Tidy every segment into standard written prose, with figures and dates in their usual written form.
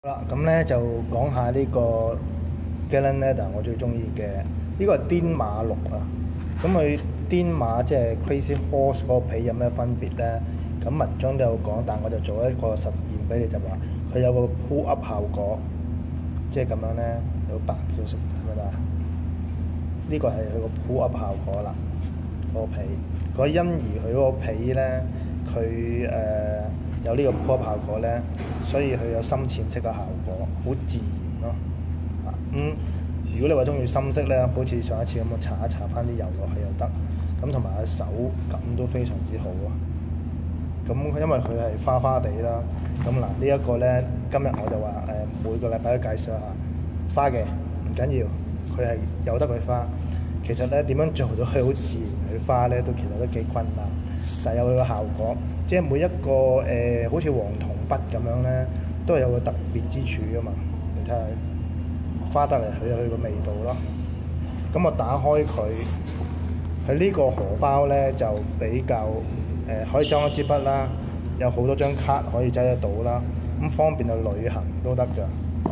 好啦，咁咧就講下呢個 Galen Leather 我最中意嘅，呢個係癲馬綠啊。咁佢癲馬即係 Crazy Horse 嗰個皮有咩分別咧？咁文章都有講，但我就做一個實驗俾你，就話佢有個 pull up 效果，即係咁樣咧有白少少，係咪啊？呢個係佢個 pull up 效果啦，嗰個皮。嗰因而佢嗰個皮咧，佢有呢個 pull up 效果咧，所以佢有深淺色嘅效果，好自然咯。如果你話中意深色咧，好似上一次咁，我搽一搽翻啲油落去又得。咁同埋個手感都非常之好啊。咁因為佢係花花地啦，咁嗱呢一個咧，今日我就話每個禮拜都介紹下花嘅，唔緊要，佢係由得佢花。其實咧點樣做到佢好自然佢花咧，其實都幾困難，但係有佢個效果。即係每一個好似黃銅筆咁樣咧，都係有個特別之處噶嘛。你睇下花得嚟，佢有佢個味道咯。咁我打開佢呢個荷包咧就比較可以裝一支筆啦，有好多張卡可以擠得到啦，咁方便去旅行都得㗎。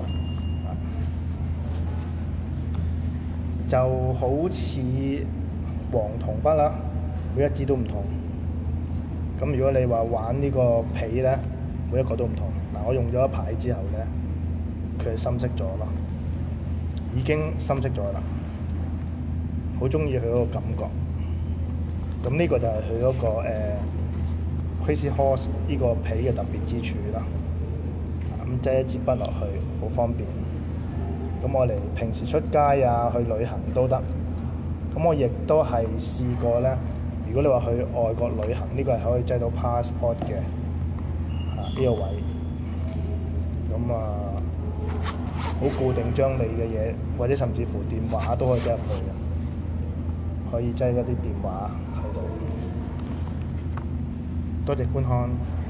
就好似黃銅筆啦，每一支都唔同。咁如果你話玩呢個皮咧，每一個都唔同。嗱，我用咗一排之後咧，佢係深色咗咯，已經深色咗啦。好中意佢嗰個感覺。咁呢個就係佢嗰個Crazy Horse 呢個皮嘅特別之處啦。咁擠一支筆落去，好方便。咁我哋平時出街啊，去旅行都得。咁我亦都係試過咧。如果你話去外國旅行，呢個係可以擠到 passport 嘅，呢個位。咁好固定將你嘅嘢，或者甚至乎電話都可以擠入去嘅，可以擠嗰啲電話喺度。多謝觀看。